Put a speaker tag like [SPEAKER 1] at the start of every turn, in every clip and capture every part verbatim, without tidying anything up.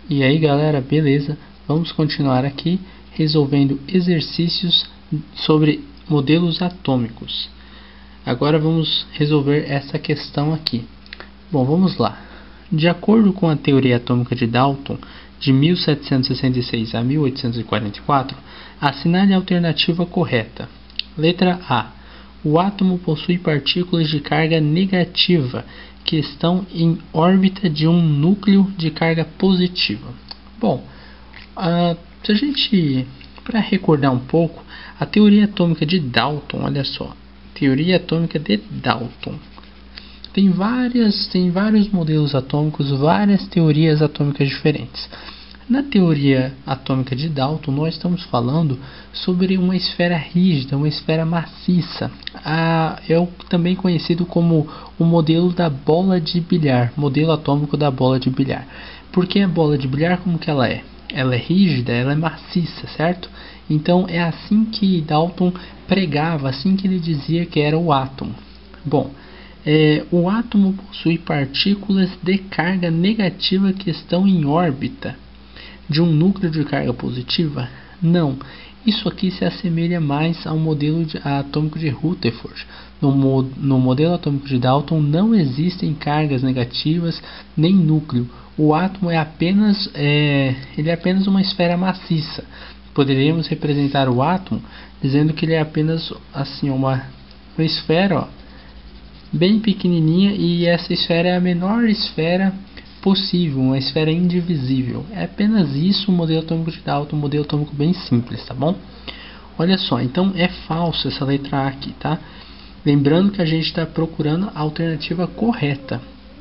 [SPEAKER 1] E aí galera, beleza? Vamos continuar aqui resolvendo exercícios sobre modelos atômicos. Agora vamos resolver essa questão aqui. Bom, vamos lá. De acordo com a teoria atômica de Dalton, de mil setecentos e sessenta e seis a mil oitocentos e quarenta e quatro, assinale a alternativa correta. Letra A. O átomo possui partículas de carga negativa que estão em órbita de um núcleo de carga positiva. Bom, uh, se a gente, para recordar um pouco, a teoria atômica de Dalton, olha só, teoria atômica de Dalton, tem várias, tem vários modelos atômicos, várias teorias atômicas diferentes. Na teoria atômica de Dalton, nós estamos falando sobre uma esfera rígida, uma esfera maciça. Ah, é o também conhecido como o modelo da bola de bilhar, modelo atômico da bola de bilhar. Por que a bola de bilhar, como que ela é? Ela é rígida, ela é maciça, certo? Então é assim que Dalton pregava, assim que ele dizia que era o átomo. Bom, é, o átomo possui partículas de carga negativa que estão em órbita de um núcleo de carga positiva? Não. Isso aqui se assemelha mais ao modelo de, atômico de Rutherford. No, mo, no modelo atômico de Dalton não existem cargas negativas nem núcleo. O átomo é apenas, é, ele é apenas uma esfera maciça. Poderíamos representar o átomo dizendo que ele é apenas assim, uma, uma esfera ó, bem pequenininha, e essa esfera é a menor esfera possível, uma esfera indivisível. É apenas isso o modelo atômico de Dalton, um modelo atômico bem simples, tá bom? Olha só, então é falso essa letra A aqui, tá? Lembrando que a gente está procurando a alternativa correta.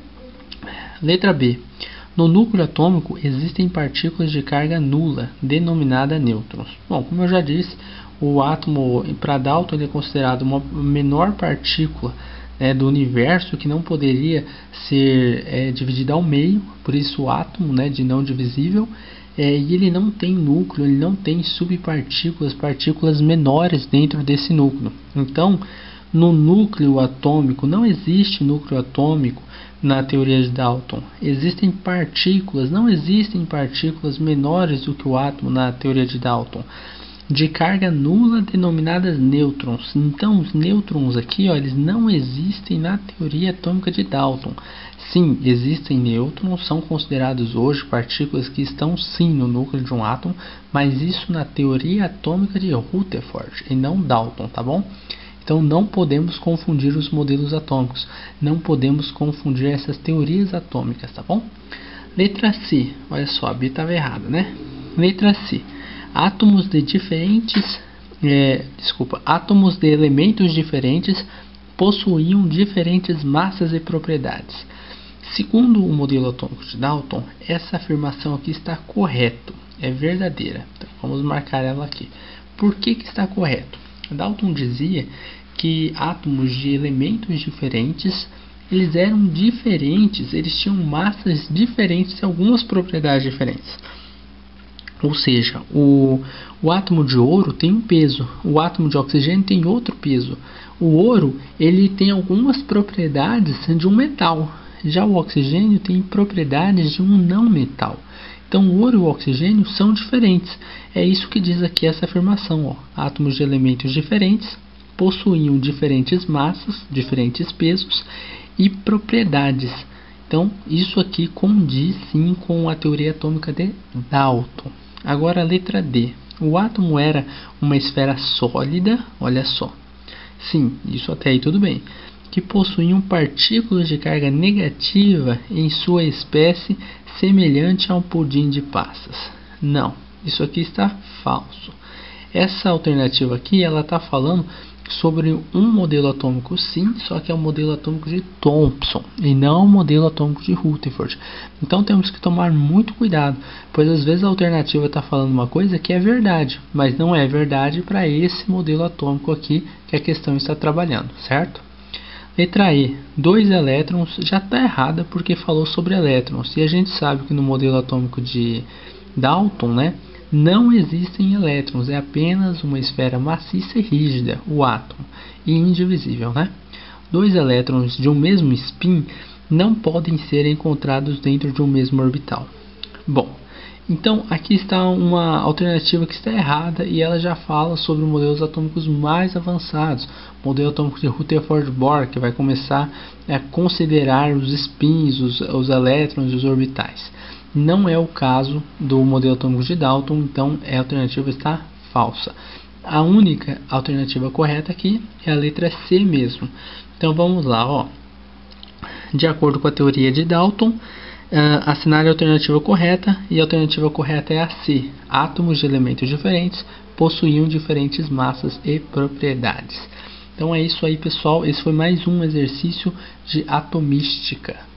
[SPEAKER 1] Letra B. No núcleo atômico existem partículas de carga nula, denominada nêutrons. Bom, como eu já disse, o átomo, para Dalton, ele é considerado uma menor partícula É, do universo, que não poderia ser é, dividido ao meio, por isso o átomo, né, de não divisível, é, e ele não tem núcleo, ele não tem subpartículas, partículas menores dentro desse núcleo. Então, no núcleo atômico, não existe núcleo atômico na teoria de Dalton. Existem partículas, não existem partículas menores do que o átomo na teoria de Dalton, de carga nula, denominadas nêutrons. Então os nêutrons aqui, ó, eles não existem na teoria atômica de Dalton. Sim, existem nêutrons, são considerados hoje partículas que estão sim no núcleo de um átomo, mas isso na teoria atômica de Rutherford e não Dalton, tá bom? Então não podemos confundir os modelos atômicos, não podemos confundir essas teorias atômicas, tá bom? Letra C, olha só, a B estava errada, né? Letra C. Átomos de diferentes, é, desculpa, átomos de elementos diferentes possuíam diferentes massas e propriedades. Segundo o modelo atômico de Dalton, essa afirmação aqui está correta, é verdadeira. Então, vamos marcar ela aqui. Por que que está correto? Dalton dizia que átomos de elementos diferentes, eles eram diferentes, eles tinham massas diferentes e algumas propriedades diferentes. Ou seja, o, o átomo de ouro tem um peso, o átomo de oxigênio tem outro peso. O ouro, ele tem algumas propriedades de um metal, já o oxigênio tem propriedades de um não metal. Então o ouro e o oxigênio são diferentes. É isso que diz aqui essa afirmação, ó. Átomos de elementos diferentes possuíam diferentes massas, diferentes pesos e propriedades. Então isso aqui condiz sim com a teoria atômica de Dalton. Agora a letra D. O átomo era uma esfera sólida, olha só. Sim, isso até aí tudo bem. Que possuíam partículas de carga negativa em sua espécie, semelhante a um pudim de passas. Não, isso aqui está falso. Essa alternativa aqui, ela está falando sobre um modelo atômico sim, só que é o modelo atômico de Thomson e não o modelo atômico de Rutherford. Então temos que tomar muito cuidado, pois às vezes a alternativa está falando uma coisa que é verdade, mas não é verdade para esse modelo atômico aqui que a questão está trabalhando, certo? Letra E, dois elétrons, já está errada porque falou sobre elétrons, e a gente sabe que no modelo atômico de Dalton, né, não existem elétrons, é apenas uma esfera maciça e rígida, o átomo, e indivisível, né? Dois elétrons de um mesmo spin não podem ser encontrados dentro de um mesmo orbital. Bom, Então, aqui está uma alternativa que está errada e ela já fala sobre modelos atômicos mais avançados. O modelo atômico de Rutherford-Bohr, que vai começar a considerar os spins, os, os elétrons e os orbitais. Não é o caso do modelo atômico de Dalton, então a alternativa está falsa. A única alternativa correta aqui é a letra C mesmo. Então vamos lá, ó. De acordo com a teoria de Dalton, Uh, assinale a alternativa correta, e a alternativa correta é a C. Átomos de elementos diferentes possuíam diferentes massas e propriedades. Então é isso aí, pessoal. Esse foi mais um exercício de atomística.